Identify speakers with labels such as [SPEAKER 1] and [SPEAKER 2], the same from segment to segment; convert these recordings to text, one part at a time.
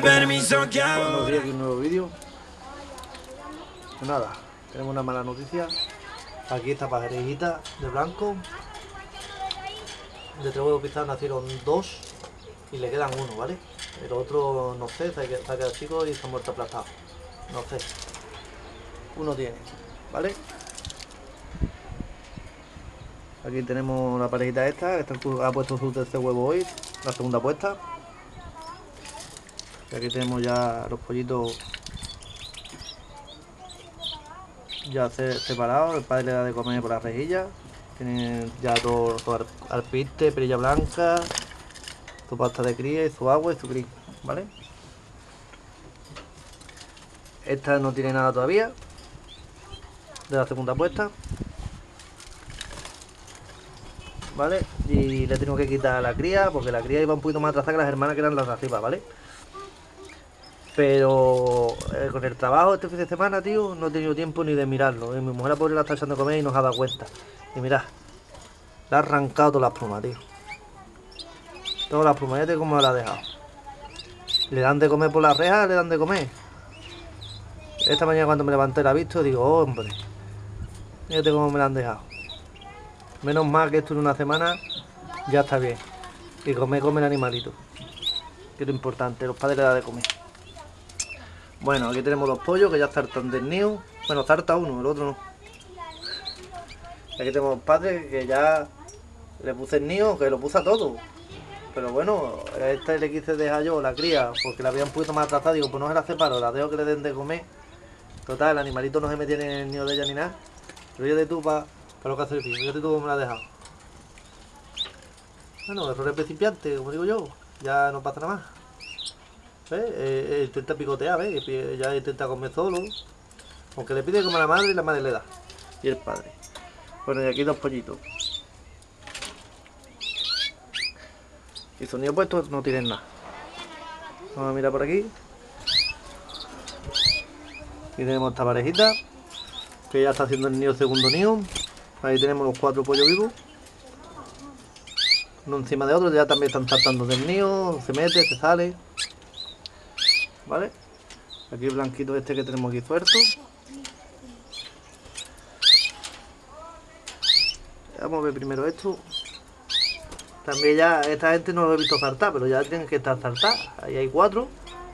[SPEAKER 1] permiso que
[SPEAKER 2] Buenos días,
[SPEAKER 1] ahora.
[SPEAKER 2] aquí un nuevo vídeo. Pues nada, tenemos una mala noticia. Aquí esta pajarejita de blanco. De 3 huevos pistados nacieron 2 y le quedan 1, ¿vale? El otro no sé, se ha quedado chico y se ha muerto aplastado. No sé. Uno tiene, ¿vale? Aquí tenemos la parejita esta, que ha puesto su tercer huevo hoy, la segunda puesta. Y aquí tenemos ya los pollitos ya separados. El padre le da de comer por las rejillas. Tienen ya todo alpiste, perilla blanca, su pasta de cría y su agua y su gris, ¿vale? Esta no tiene nada todavía de la segunda puesta, ¿vale? Y le tengo que quitar la cría porque la cría iba un poquito más atrasada que las hermanas que eran las de arriba, ¿vale? Pero con el trabajo este fin de semana, tío, no he tenido tiempo ni de mirarlo. Mi mujer la pobre la está echando a comer y nos ha dado cuenta. Y mirad, le ha arrancado todas las plumas, tío. Todas las plumas, ya cómo la ha dejado. Le dan de comer por las rejas, le dan de comer. Esta mañana cuando me levanté la he visto, digo, oh, hombre, fíjate cómo me la han dejado. Menos mal que esto en una semana ya está bien. Y come el animalito. Que es lo importante, los padres le dan de comer. Bueno, aquí tenemos los pollos que ya saltan del nido. Bueno, salta uno, el otro no. Aquí tenemos los padres que ya le puse el nido, que lo puse a todo. Pero bueno, a esta le quise dejar yo la cría porque la había un poquito más atrasada. Digo, pues no se la separo, la dejo que le den de comer. Total, el animalito no se metía en el nido de ella ni nada. Pero fíjate tú para lo que hace el pío, fíjate tú cómo me la has dejado. Bueno, errores principiantes, como digo yo, ya no pasa nada más. ¿Ves? Intenta picotear, ¿ves? Ya intenta comer solo. Aunque le pide como a la madre y la madre le da. Y el padre. Bueno, y aquí dos pollitos. Y sonido puesto no tienen nada. Vamos a mirar por aquí. Aquí tenemos esta parejita que ya está haciendo el nido, segundo nido. Ahí tenemos los 4 pollos vivos, uno encima de otro. Ya también están saltando del nido, se mete, se sale, ¿vale? Aquí el blanquito este que tenemos aquí suelto. Vamos a ver primero esto. También ya esta gente no lo he visto saltar, pero ya tienen que estar saltadas. Ahí hay 4.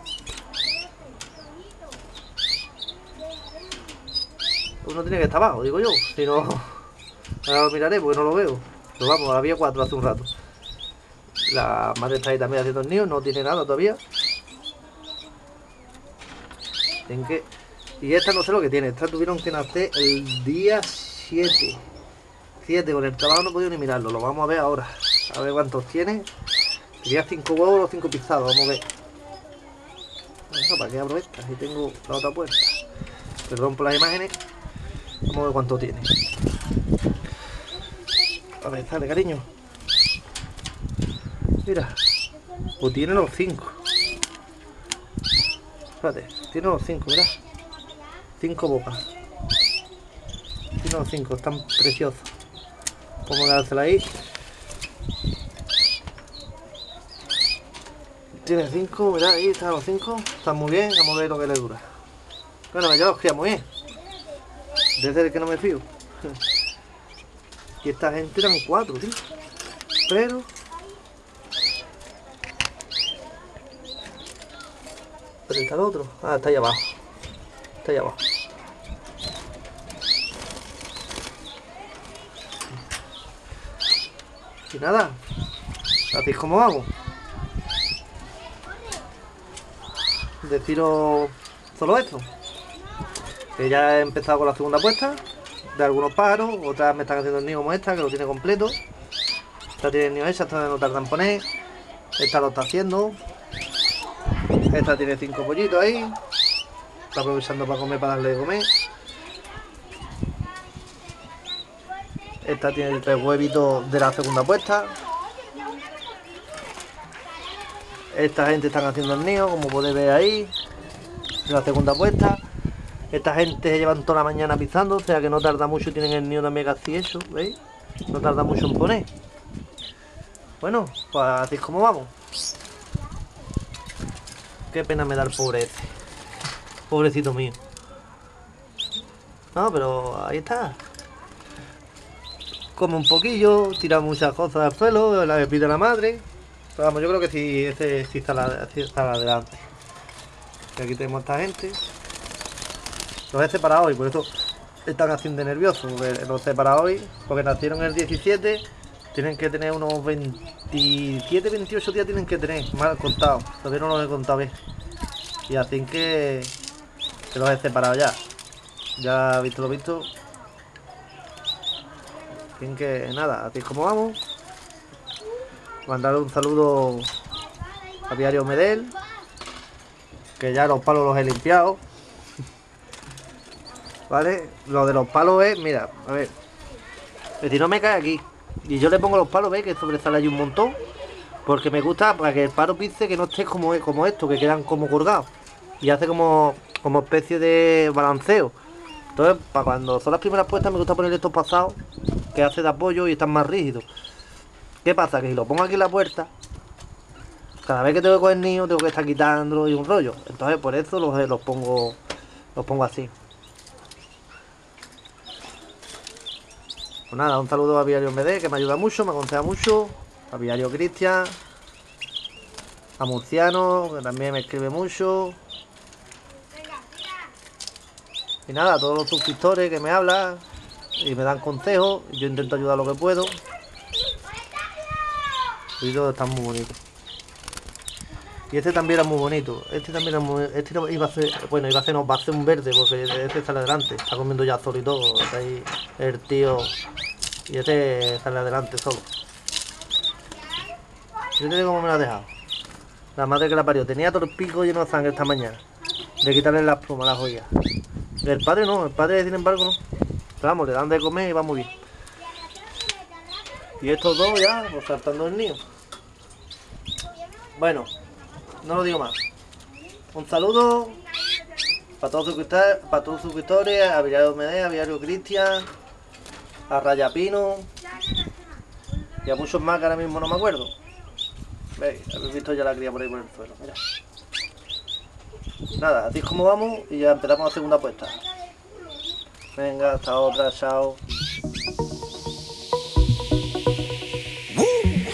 [SPEAKER 2] Uno tiene que estar abajo, digo yo. Si no, ahora lo miraré porque no lo veo. Pero vamos, había 4 hace un rato. La madre está ahí también haciendo el nido, no tiene nada todavía. Y esta no sé lo que tiene. Esta tuvieron que nacer el día 7. 7, con el trabajo no he podido ni mirarlo. Lo vamos a ver ahora. A ver cuántos tiene. Sería 5 huevos o 5 pisados, vamos a ver. Bueno, ¿para qué abro esta? Ahí tengo la otra puerta. Perdón por las imágenes. Vamos a ver cuánto tiene. A ver, sale, cariño. Mira. Pues tiene los 5. Espérate, tiene los 5, mira. 5 bocas. Tiene los 5, están preciosos. Vamos a dársela ahí. Tiene 5, mirad, ahí están los 5. Están muy bien, vamos a ver lo que le dura. Bueno, ya los criamos bien. Desde el que no me fío. Y esta gente eran 4, tío. Pero está el otro. Ah, está ahí abajo. Está ahí abajo. Y nada. ¿Hacéis cómo hago? Deciros solo esto. Que ya he empezado con la segunda puesta de algunos pájaros. Otras me están haciendo el nido como esta, que lo tiene completo. Esta tiene el nido hecha, esta no tarda en poner. Esta lo está haciendo. Esta tiene 5 pollitos ahí. Está aprovechando para comer, para darle de comer. Esta tiene 3 huevitos de la segunda puesta. Esta gente están haciendo el nido, como podéis ver ahí, de la segunda puesta. Esta gente se llevan toda la mañana pisando, o sea que no tarda mucho, tienen el nido también casi hecho, ¿veis? No tarda mucho en poner. Bueno, pues así es como vamos. Qué pena me da el pobre este. Pobrecito mío. No, pero ahí está. Come un poquillo, tira muchas cosas al suelo, la pide la madre. Pero vamos, yo creo que sí, este sí está adelante. Y aquí tenemos a esta gente. Los he separado hoy, por eso están haciendo nerviosos. Los he separado hoy, porque nacieron el 17. Tienen que tener unos 27, 28 días tienen que tener, mal contado. Todavía no los he contado bien. Y así que los he separado ya. Ya visto lo visto. Así que nada, así es como vamos. Mandarle un saludo a Diario Medel. Que ya los palos los he limpiado. ¿Vale? Lo de los palos es, mira, a ver. Si no me cae aquí. Y yo le pongo los palos, ¿veis? Que sobresale ahí un montón. Porque me gusta para que el palo pise que no esté como esto, que quedan como colgados. Y hace como especie de balanceo. Entonces, para cuando son las primeras puestas, me gusta poner estos pasados que hace de apoyo y están más rígidos. ¿Qué pasa? Que si lo pongo aquí en la puerta, cada vez que tengo que coger niños, tengo que estar quitándolo y un rollo. Entonces, por eso los pongo así. Pues nada, un saludo a Viario MD, que me ayuda mucho, me aconseja mucho. A Viario Cristian. A Murciano, que también me escribe mucho. Y nada, a todos los suscriptores que me hablan y me dan consejos. Yo intento ayudar lo que puedo. Y todos están muy bonitos. Y este también era muy bonito. Este también era muy... Este iba a ser... Bueno, va a ser un verde, porque este sale adelante. Está comiendo ya solo y todo. Está ahí el tío. Y este sale adelante solo. Fíjate cómo me lo ha dejado. La madre que la parió. Tenía todo el pico lleno de sangre esta mañana. De quitarle las plumas a la joya. El padre no, el padre sin embargo no. Pero vamos, le dan de comer y va muy bien. Y estos dos ya, pues saltando el nido. Bueno, no lo digo más. Un saludo para todos los suscriptores, a Viario Medea, a Viario Cristian, a Rayapino y a muchos más que ahora mismo no me acuerdo. Veis, habéis visto ya la cría por ahí por el suelo, mira. Nada, así es como vamos y ya empezamos la segunda apuesta. Venga, hasta otra, chao.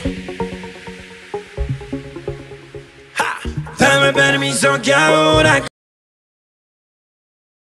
[SPEAKER 1] Dame permiso que ahora